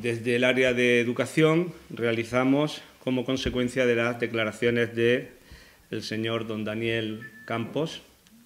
desde el área de educación realizamos, como consecuencia de las declaraciones del señor don Daniel Campos,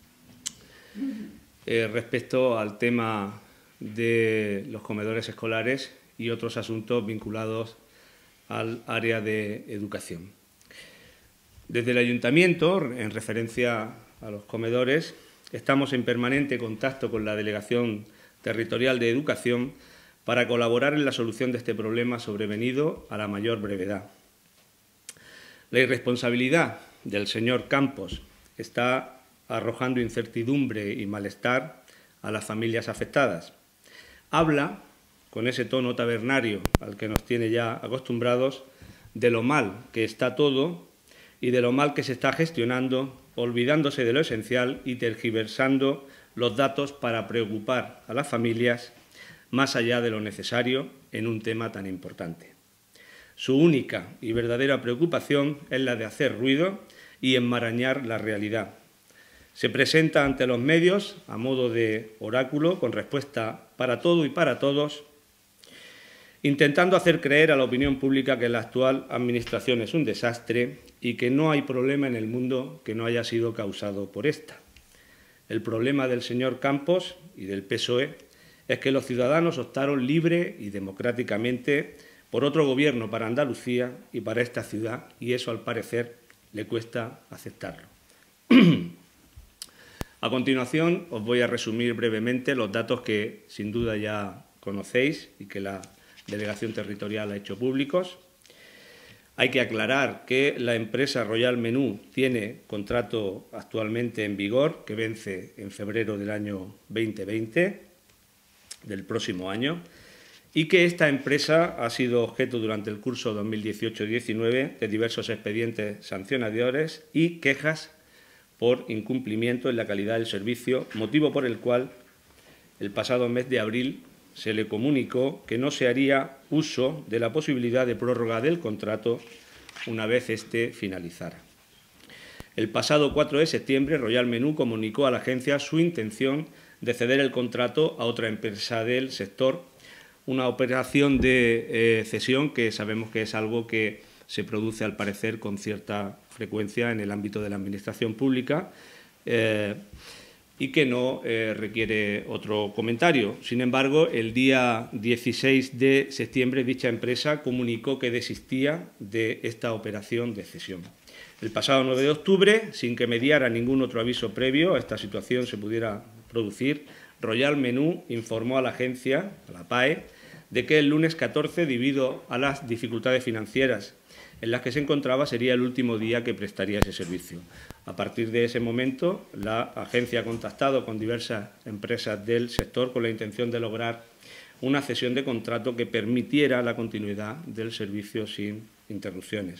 respecto al tema de los comedores escolares y otros asuntos vinculados al área de educación. Desde el Ayuntamiento, en referencia a los comedores, estamos en permanente contacto con la Delegación Territorial de Educación para colaborar en la solución de este problema sobrevenido a la mayor brevedad. La irresponsabilidad del señor Campos está arrojando incertidumbre y malestar a las familias afectadas. Habla, con ese tono tabernario al que nos tiene ya acostumbrados, de lo mal que está todo y de lo mal que se está gestionando, olvidándose de lo esencial y tergiversando los datos para preocupar a las familias más allá de lo necesario en un tema tan importante. Su única y verdadera preocupación es la de hacer ruido y enmarañar la realidad. Se presenta ante los medios a modo de oráculo con respuesta para todo y para todos, intentando hacer creer a la opinión pública que la actual administración es un desastre y que no hay problema en el mundo que no haya sido causado por esta. El problema del señor Campos y del PSOE es que los ciudadanos optaron libre y democráticamente por otro gobierno para Andalucía y para esta ciudad, y eso, al parecer, le cuesta aceptarlo. A continuación, os voy a resumir brevemente los datos que, sin duda, ya conocéis y que la Delegación Territorial ha hecho públicos. Hay que aclarar que la empresa Royal Menú tiene contrato actualmente en vigor que vence en febrero del año 2020, del próximo año, y que esta empresa ha sido objeto durante el curso 2018-19 de diversos expedientes sancionadores y quejas por incumplimiento en la calidad del servicio, motivo por el cual el pasado mes de abril se le comunicó que no se haría uso de la posibilidad de prórroga del contrato una vez éste finalizara. El pasado 4 de septiembre, Royal Menú comunicó a la agencia su intención de ceder el contrato a otra empresa del sector, una operación de cesión que sabemos que es algo que se produce, al parecer, con cierta frecuencia en el ámbito de la administración pública y que no requiere otro comentario. Sin embargo, el día 16 de septiembre dicha empresa comunicó que desistía de esta operación de cesión. El pasado 9 de octubre, sin que mediara ningún otro aviso previo a esta situación se pudiera producir, Royal Menú informó a la agencia, a la PAE, de que el lunes 14, debido a las dificultades financieras en las que se encontraba, sería el último día que prestaría ese servicio. A partir de ese momento, la agencia ha contactado con diversas empresas del sector con la intención de lograr una cesión de contrato que permitiera la continuidad del servicio sin interrupciones.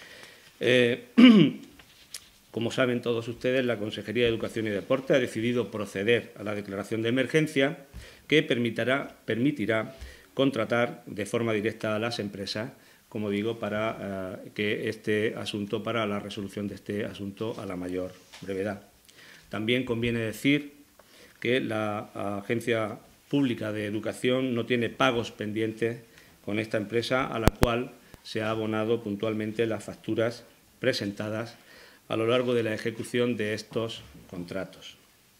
Como saben todos ustedes, la Consejería de Educación y Deporte ha decidido proceder a la declaración de emergencia que permitirá contratar de forma directa a las empresas, como digo, para para la resolución de este asunto a la mayor brevedad. También conviene decir que la Agencia Pública de Educación no tiene pagos pendientes con esta empresa, a la cual se ha abonado puntualmente las facturas presentadas a lo largo de la ejecución de estos contratos.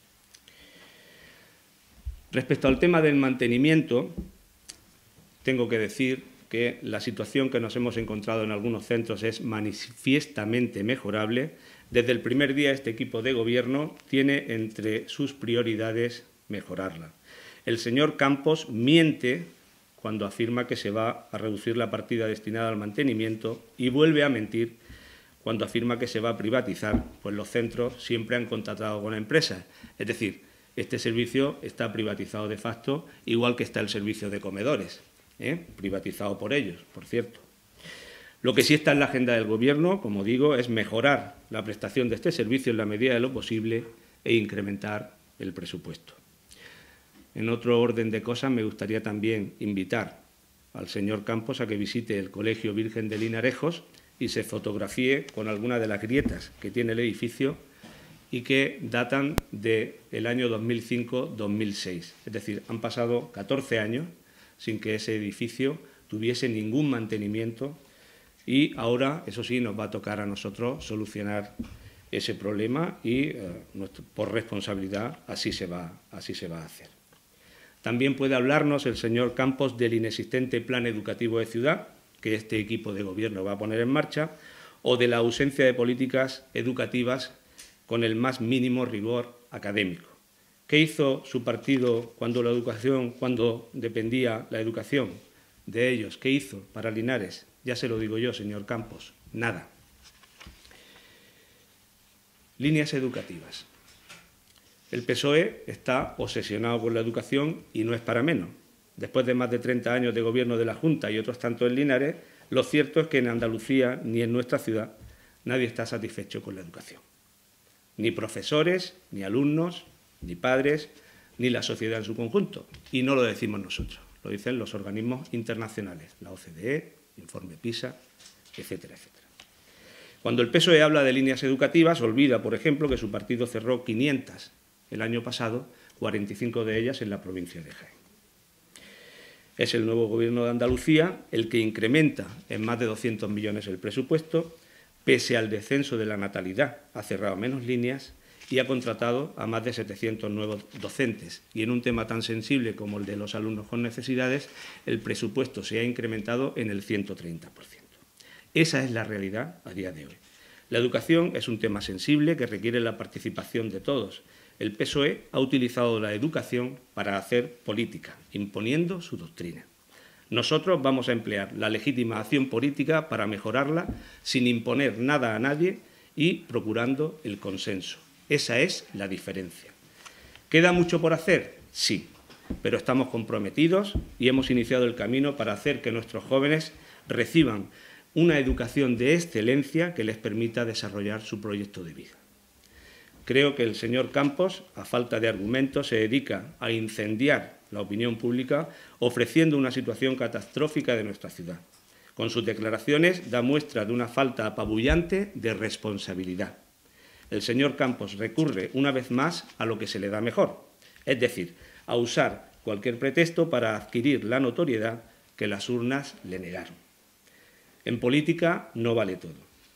Respecto al tema del mantenimiento, tengo que decir que la situación que nos hemos encontrado en algunos centros es manifiestamente mejorable. Desde el primer día, este equipo de gobierno tiene entre sus prioridades mejorarla. El señor Campos miente cuando afirma que se va a reducir la partida destinada al mantenimiento y vuelve a mentir cuando afirma que se va a privatizar, pues los centros siempre han contratado con empresas. Es decir, este servicio está privatizado de facto, igual que está el servicio de comedores, privatizado por ellos, por cierto. Lo que sí está en la agenda del Gobierno, como digo, es mejorar la prestación de este servicio en la medida de lo posible e incrementar el presupuesto. En otro orden de cosas, me gustaría también invitar al señor Campos a que visite el Colegio Virgen de Linarejos y se fotografíe con alguna de las grietas que tiene el edificio y que datan del año 2005-2006. Es decir, han pasado 14 años sin que ese edificio tuviese ningún mantenimiento y ahora, eso sí, nos va a tocar a nosotros solucionar ese problema y, por responsabilidad, así se va a hacer. También puede hablarnos el señor Campos del inexistente plan educativo de ciudad que este equipo de gobierno va a poner en marcha o de la ausencia de políticas educativas con el más mínimo rigor académico. ¿Qué hizo su partido cuando dependía la educación de ellos? ¿Qué hizo para Linares? Ya se lo digo yo, señor Campos, nada. Líneas educativas. El PSOE está obsesionado con la educación y no es para menos. Después de más de 30 años de gobierno de la Junta y otros tantos en Linares, lo cierto es que en Andalucía ni en nuestra ciudad nadie está satisfecho con la educación. Ni profesores, ni alumnos, ni padres, ni la sociedad en su conjunto. Y no lo decimos nosotros, lo dicen los organismos internacionales, la OCDE, Informe PISA, etcétera, etcétera. Cuando el PSOE habla de líneas educativas, olvida, por ejemplo, que su partido cerró 500 el año pasado, 45 de ellas en la provincia de Jaén. Es el nuevo Gobierno de Andalucía el que incrementa en más de 200 millones el presupuesto, pese al descenso de la natalidad, ha cerrado menos líneas y ha contratado a más de 700 nuevos docentes. Y en un tema tan sensible como el de los alumnos con necesidades, el presupuesto se ha incrementado en el 130%. Esa es la realidad a día de hoy. La educación es un tema sensible que requiere la participación de todos. El PSOE ha utilizado la educación para hacer política, imponiendo su doctrina. Nosotros vamos a emplear la legítima acción política para mejorarla sin imponer nada a nadie y procurando el consenso. Esa es la diferencia. ¿Queda mucho por hacer? Sí, pero estamos comprometidos y hemos iniciado el camino para hacer que nuestros jóvenes reciban una educación de excelencia que les permita desarrollar su proyecto de vida. Creo que el señor Campos, a falta de argumentos, se dedica a incendiar la opinión pública ofreciendo una situación catastrófica de nuestra ciudad. Con sus declaraciones da muestra de una falta apabullante de responsabilidad. El señor Campos recurre una vez más a lo que se le da mejor, es decir, a usar cualquier pretexto para adquirir la notoriedad que las urnas le negaron. En política no vale todo.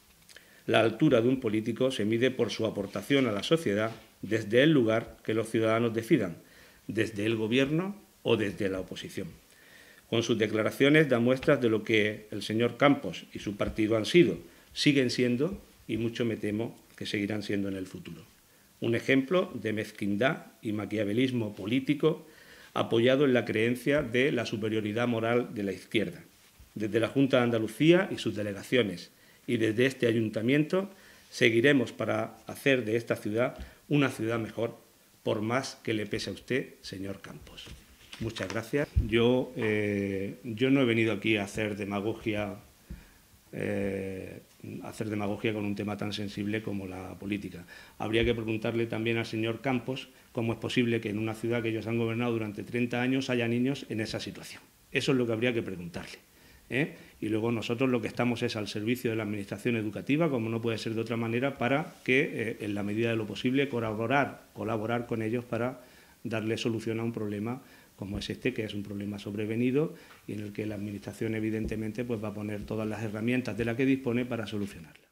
La altura de un político se mide por su aportación a la sociedad desde el lugar que los ciudadanos decidan, desde el Gobierno o desde la oposición. Con sus declaraciones da muestras de lo que el señor Campos y su partido han sido, siguen siendo y mucho me temo que seguirán siendo en el futuro. Un ejemplo de mezquindad y maquiavelismo político apoyado en la creencia de la superioridad moral de la izquierda. Desde la Junta de Andalucía y sus delegaciones y desde este ayuntamiento seguiremos para hacer de esta ciudad una ciudad mejor, por más que le pese a usted, señor Campos. Muchas gracias. Yo no he venido aquí a hacer demagogia con un tema tan sensible como la política. Habría que preguntarle también al señor Campos cómo es posible que en una ciudad que ellos han gobernado durante 30 años haya niños en esa situación. Eso es lo que habría que preguntarle. Y luego nosotros lo que estamos es al servicio de la Administración educativa, como no puede ser de otra manera, para que, en la medida de lo posible, colaborar con ellos para darle solución a un problema como es este, que es un problema sobrevenido y en el que la Administración, evidentemente, pues va a poner todas las herramientas de las que dispone para solucionarlo.